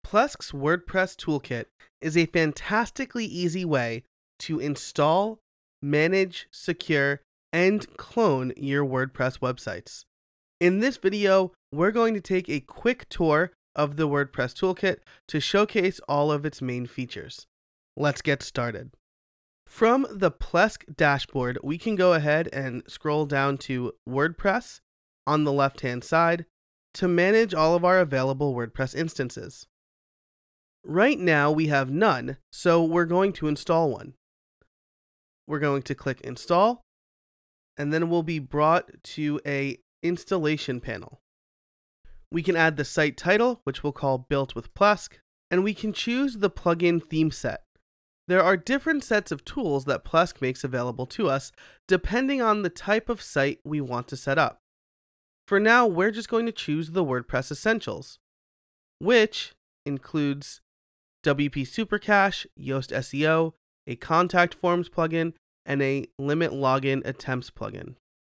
Plesk's WordPress Toolkit is a fantastically easy way to install, manage, secure, and clone your WordPress websites. In this video, we're going to take a quick tour of the WordPress Toolkit to showcase all of its main features. Let's get started. From the Plesk dashboard, we can go ahead and scroll down to WordPress on the left-hand side to manage all of our available WordPress instances. Right now we have none, so we're going to install one. We're going to click Install, and then we'll be brought to an installation panel. We can add the site title, which we'll call Built with Plesk, and we can choose the plugin theme set. There are different sets of tools that Plesk makes available to us depending on the type of site we want to set up. For now, we're just going to choose the WordPress Essentials, which includes WP Supercache, Yoast SEO, a contact forms plugin, and a limit login attempts plugin.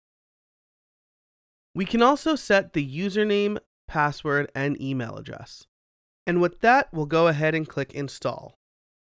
We can also set the username, password, and email address. And with that, we'll go ahead and click Install.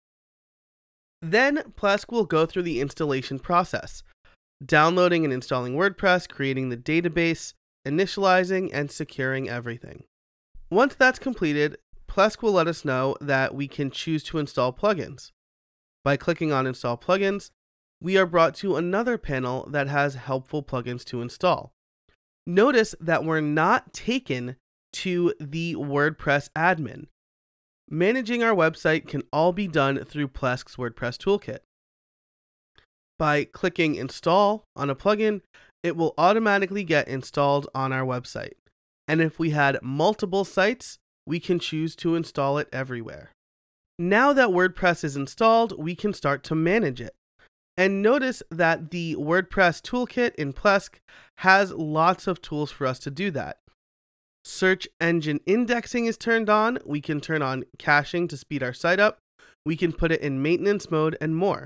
Then Plesk will go through the installation process, downloading and installing WordPress, creating the database, initializing, and securing everything. Once that's completed, Plesk will let us know that we can choose to install plugins. By clicking on Install Plugins, we are brought to another panel that has helpful plugins to install. Notice that we're not taken to the WordPress admin. Managing our website can all be done through Plesk's WordPress Toolkit. By clicking Install on a plugin, it will automatically get installed on our website. And if we had multiple sites, we can choose to install it everywhere. Now that WordPress is installed, we can start to manage it. And notice that the WordPress Toolkit in Plesk has lots of tools for us to do that. Search engine indexing is turned on. We can turn on caching to speed our site up. We can put it in maintenance mode and more.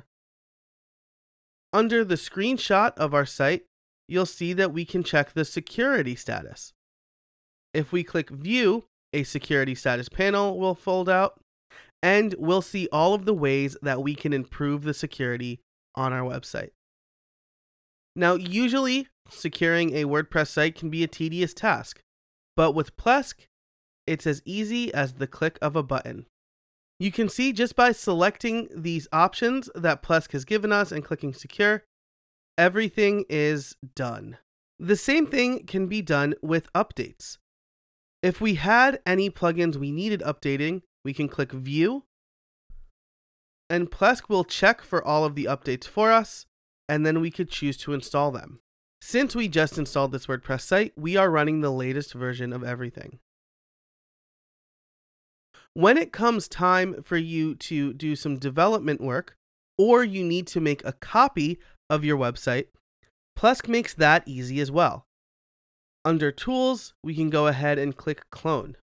Under the screenshot of our site, you'll see that we can check the security status. If we click View, a security status panel will fold out, and we'll see all of the ways that we can improve the security on our website. Now, usually, securing a WordPress site can be a tedious task, but with Plesk, it's as easy as the click of a button. You can see just by selecting these options that Plesk has given us and clicking Secure, everything is done. The same thing can be done with updates. If we had any plugins we needed updating, we can click View, and Plesk will check for all of the updates for us, and then we could choose to install them. Since we just installed this WordPress site, we are running the latest version of everything. When it comes time for you to do some development work, or you need to make a copy of your website, Plesk makes that easy as well. Under Tools, we can go ahead and click Clone.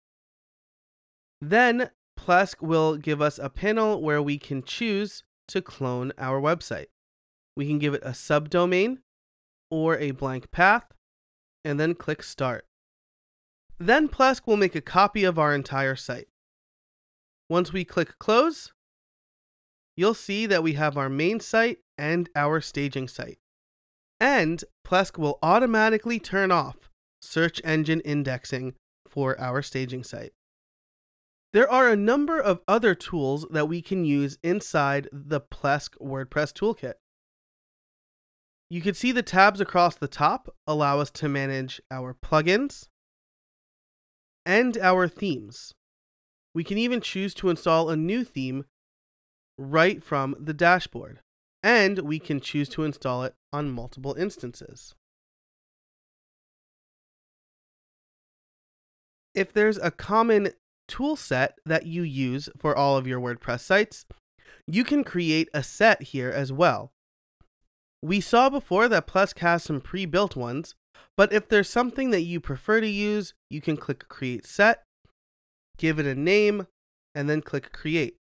Then Plesk will give us a panel where we can choose to clone our website. We can give it a subdomain or a blank path, and then click Start. Then Plesk will make a copy of our entire site. Once we click Close, you'll see that we have our main site and our staging site. And Plesk will automatically turn off search engine indexing for our staging site. There are a number of other tools that we can use inside the Plesk WordPress Toolkit. You can see the tabs across the top allow us to manage our plugins and our themes. We can even choose to install a new theme right from the dashboard, and we can choose to install it on multiple instances. If there's a common tool set that you use for all of your WordPress sites, you can create a set here as well. We saw before that Plesk has some pre-built ones, but if there's something that you prefer to use, you can click Create Set, give it a name, and then click Create.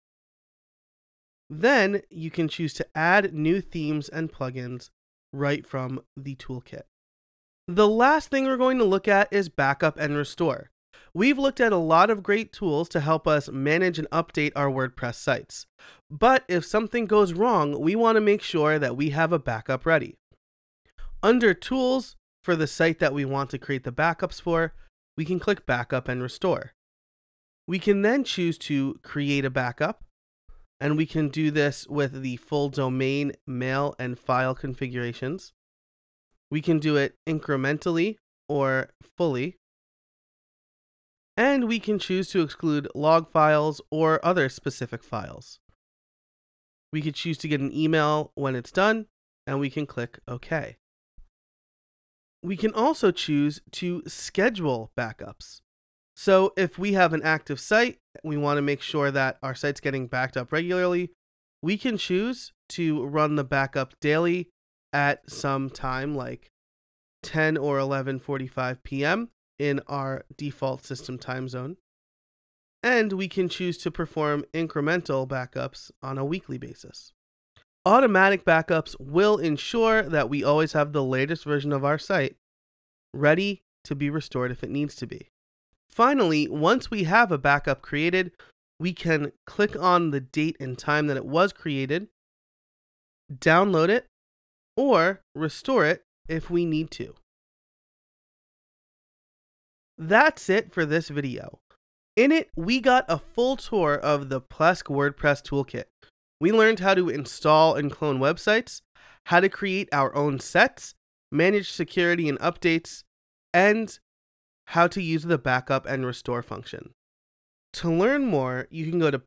Then you can choose to add new themes and plugins right from the toolkit. The last thing we're going to look at is backup and restore. We've looked at a lot of great tools to help us manage and update our WordPress sites. But if something goes wrong, we want to make sure that we have a backup ready. Under Tools, for the site that we want to create the backups for, we can click Backup and Restore. We can then choose to create a backup, and we can do this with the full domain, mail, and file configurations. We can do it incrementally or fully. And we can choose to exclude log files or other specific files. We could choose to get an email when it's done, and we can click OK. We can also choose to schedule backups. So if we have an active site, we want to make sure that our site's getting backed up regularly, we can choose to run the backup daily at some time like 10 or 11:45 p.m. in our default system time zone. And we can choose to perform incremental backups on a weekly basis. Automatic backups will ensure that we always have the latest version of our site ready to be restored if it needs to be. Finally, once we have a backup created, we can click on the date and time that it was created, download it, or restore it if we need to. That's it for this video. In it, we got a full tour of the Plesk WordPress Toolkit. We learned how to install and clone websites, how to create our own sets, manage security and updates, and how to use the backup and restore function. To learn more, you can go to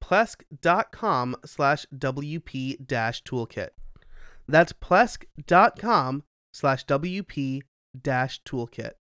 plesk.com/wp-toolkit. That's plesk.com/wp-toolkit.